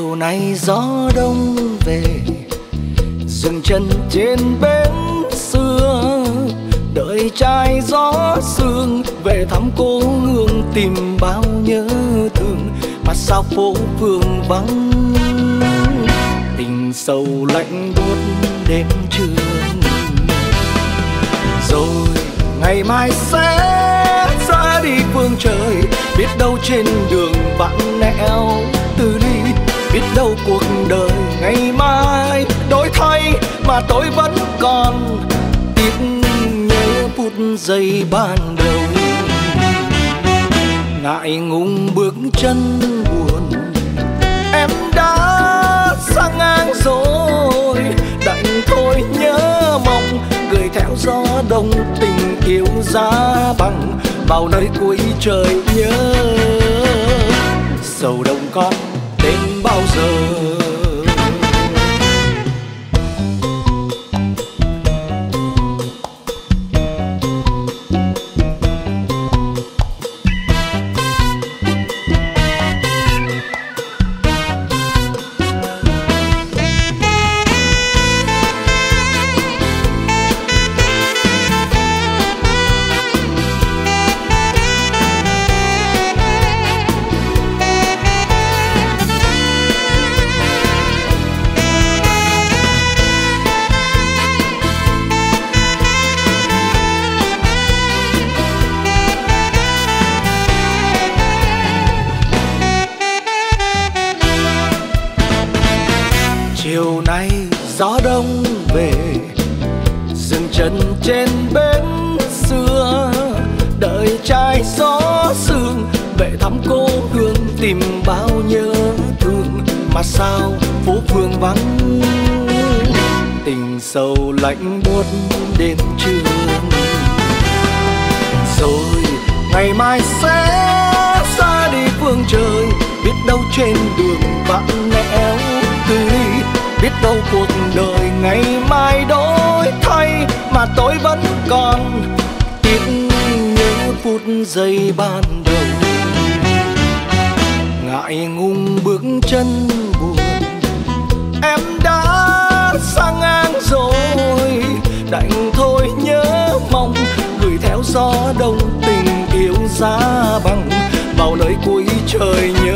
chiều nay gió đông về, dừng chân trên bến xưa, đợi trai gió sương về thăm cô hương, tìm bao nhớ thương mà sao phố phường vắng. Tình sầu lạnh buốt đêm trường, rồi ngày mai sẽ ra đi phương trời. Biết đâu trên đường vặn nẻo từ ly, biết đâu cuộc đời ngày mai đổi thay mà tôi vẫn còn tiếc nhớ phút giây ban đầu. Ngại ngùng bước chân buồn, em đã sang ngang rồi, đành thôi nhớ mong gửi theo gió đông tình yêu giá bằng vào nơi cuối trời nhớ. Sầu đông con đến bao giờ? Chiều nay gió đông về, dừng chân trên bến xưa, đợi trai gió sương về thăm cô hương, tìm bao nhớ thương mà sao phố phường vắng. Tình sầu lạnh buốt đêm trường, rồi ngày mai sẽ xa đi phương trời. Biết đâu trên đường vặn nẻo từ ly, biết đâu cuộc đời ngày mai đổi thay mà tôi vẫn còn tiếc nhớ phút giây ban đầu. Ngại ngùng bước chân buồn, em đã sang ngang rồi, đành thôi nhớ mong gửi theo gió đông tình yêu giá bằng vào nơi cuối trời nhớ.